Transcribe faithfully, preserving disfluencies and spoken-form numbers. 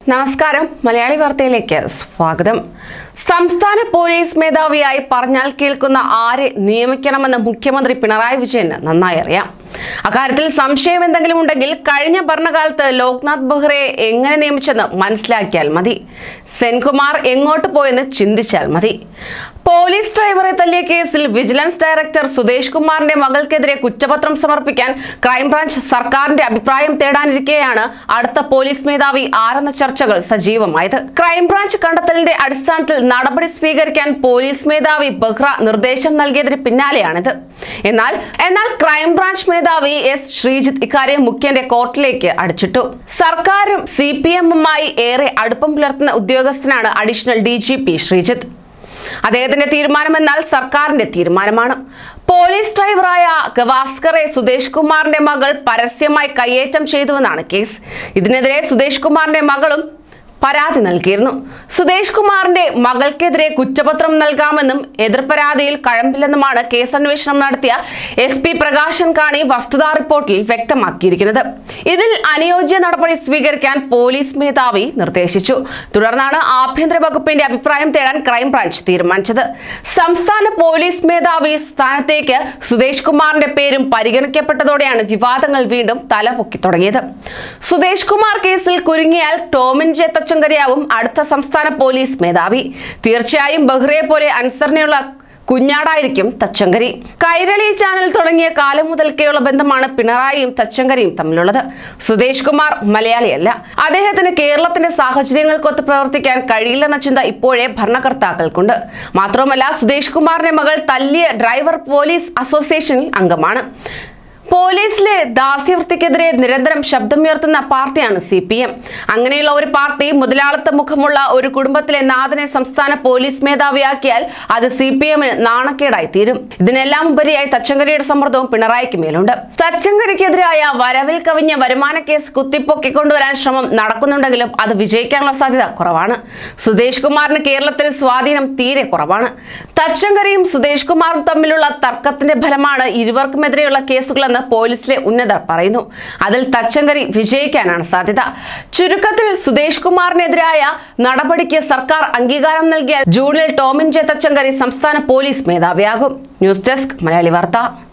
നമസ്കാരം മലയാളി വാർത്തയിലേക്ക് സ്വാഗതം. സംസ്ഥാന പോലീസ് മേധാവിയായി പറഞ്ഞാൽ കേൾക്കുന്ന ആരെ നിയമിക്കണമെന്ന് മുഖ്യമന്ത്രി പിണറായി വിജയന് നന്നായി അറിയാം. അക്കാര്യത്തിൽ സംശയം എന്തെങ്കിലും ഉണ്ടെങ്കിൽ കഴിഞ്ഞ ഭരണകാലത്ത് ലോക്നാഥ് ബെഹ്റയെ എങ്ങനെ നിയമിച്ചെന്ന് മനസ്സിലാക്കിയാൽ മതി. സെൻകുമാർ എങ്ങോട്ട് പോയെന്ന് ചിന്തിച്ചാൽ മതി. പോലീസ് ഡ്രൈവറെ തല്ലിയ കേസിൽ വിജിലൻസ് ഡയറക്ടർ സുദേശ് കുമാറിന്റെ മകൾക്കെതിരെ കുറ്റപത്രം സമർപ്പിക്കാൻ ക്രൈംബ്രാഞ്ച് സർക്കാരിന്റെ അഭിപ്രായം തേടാനിരിക്കെയാണ് അടുത്ത പോലീസ് മേധാവി ആരെന്ന ചർച്ചകൾ സജീവമായത്. ക്രൈംബ്രാഞ്ച് കണ്ടെത്തലിന്റെ അടിസ്ഥാനത്തിൽ നടപടി സ്വീകരിക്കാൻ പോലീസ് മേധാവി ബെഹ്റ നിർദ്ദേശം നൽകിയതിന് പിന്നാലെയാണിത്. എന്നാൽ എന്നാൽ ക്രൈംബ്രാഞ്ച് മേധാവി എസ് ശ്രീജിത്ത് ഇക്കാര്യം മുഖ്യന്റെ കോർട്ടിലേക്ക് അടിച്ചിട്ടു. സർക്കാരും സി പി എമ്മുമായി ഏറെ അടുപ്പം പുലർത്തുന്ന ഉദ്യോഗസ്ഥനാണ് additional D G P Sreejith. അദ്ദേഹത്തിന്റെ തീരുമാനമെന്നാൽ സർക്കാരിന്റെ തീരുമാനമാണ്. പോലീസ് ഡ്രൈവറായ ഗവാസ്കറെ സുദേശ് കുമാറിന്റെ മകൾ പരസ്യമായി കയ്യേറ്റം ചെയ്തുവെന്നാണ് കേസ്. ഇതിനെതിരെ സുദേശ് കുമാറിന്റെ മകളും പരാതി നൽകിയിരുന്നു. സുദേശ് കുമാറിന്റെ മകൾക്കെതിരെ കുറ്റപത്രം നൽകാമെന്നും എതിർപരാതിയിൽ കഴമ്പില്ലെന്നുമാണ് കേസന്വേഷണം നടത്തിയ എസ് പി പ്രകാശൻ കാണി വസ്തുതാ റിപ്പോർട്ടിൽ വ്യക്തമാക്കിയിരിക്കുന്നത്. ഇതിൽ അനുയോജ്യ നടപടി സ്വീകരിക്കാൻ പോലീസ് മേധാവി നിർദ്ദേശിച്ചു. തുടർന്നാണ് ആഭ്യന്തര വകുപ്പിന്റെ അഭിപ്രായം തേടാൻ ക്രൈംബ്രാഞ്ച് തീരുമാനിച്ചത്. സംസ്ഥാന പോലീസ് മേധാവി സ്ഥാനത്തേക്ക് സുദേശ് കുമാറിന്റെ പേരും പരിഗണിക്കപ്പെട്ടതോടെയാണ് വിവാദങ്ങൾ വീണ്ടും തലപൊക്കി തുടങ്ങിയത്. സുദേശ് കുമാർ കേസിൽ കുരുങ്ങിയാൽ ടോമിൻ ജെ തച്ചങ്കരിയാവും അടുത്ത സംസ്ഥാന പോലീസ് മേധാവി. തീർച്ചയായും ബെഹ്റയെ പോലെ അനുസരണയുള്ള കുഞ്ഞാടായിരിക്കും തച്ചങ്കരി. കൈരളി ചാനൽ തുടങ്ങിയ കാലം മുതൽക്കേയുള്ള ബന്ധമാണ് പിണറായിയും തച്ചങ്കരിയും തമ്മിലുള്ളത്. സുദേശ് കുമാർ മലയാളിയല്ല. അദ്ദേഹത്തിന് കേരളത്തിന്റെ സാഹചര്യങ്ങൾക്കൊത്ത് പ്രവർത്തിക്കാൻ കഴിയില്ലെന്ന ചിന്ത ഇപ്പോഴേ ഭരണകർത്താക്കൾക്കുണ്ട്. മാത്രവുമല്ല, സുദേശ് കുമാറിന്റെ മകൾ തല്ലിയ ഡ്രൈവർ പോലീസ് അസോസിയേഷനിൽ അംഗമാണ്. പോലീസിലെ ദാസ്യവൃത്തിക്കെതിരെ നിരന്തരം ശബ്ദമുയർത്തുന്ന പാർട്ടിയാണ് സി പി എം. അങ്ങനെയുള്ള ഒരു പാർട്ടി മുതലാളിത്ത മുഖമുള്ള ഒരു കുടുംബത്തിലെ നാഥനെ സംസ്ഥാന പോലീസ് മേധാവിയാക്കിയാൽ അത് സി പി എമ്മിന് നാണക്കേടായി തീരും. ഇതിനെല്ലാം ഉപരിയായി തച്ചങ്കരിയുടെ സമ്മർദ്ദവും പിണറായിക്ക് മേലുണ്ട്. തച്ചങ്കരിക്കെതിരായ വരവിൽ കവിഞ്ഞ വരുമാന കേസ് കുത്തിപ്പൊക്കിക്കൊണ്ടുവരാൻ ശ്രമം നടക്കുന്നുണ്ടെങ്കിലും അത് വിജയിക്കാനുള്ള സാധ്യത കുറവാണ്. സുദേശ് കുമാറിന് കേരളത്തിൽ സ്വാധീനം തീരെ കുറവാണ്. തച്ചങ്കരിയും സുദേശ് കുമാറും തമ്മിലുള്ള തർക്കത്തിന്റെ ഫലമാണ് ഇരുവർക്കുമെതിരെയുള്ള കേസുകൾ പോലീസിലെ ഉന്നതർ പറയുന്നു. അതിൽ തച്ചങ്കരി വിജയിക്കാനാണ് സാധ്യത. ചുരുക്കത്തിൽ സുദേശ് കുമാറിനെതിരായ നടപടിക്ക് സർക്കാർ അംഗീകാരം നൽകിയാൽ ജൂണിൽ ടോമിൻ ജെ തച്ചങ്കരി സംസ്ഥാന പോലീസ് മേധാവിയാകും. ന്യൂസ് ഡെസ്ക് മലയാളി വാർത്ത.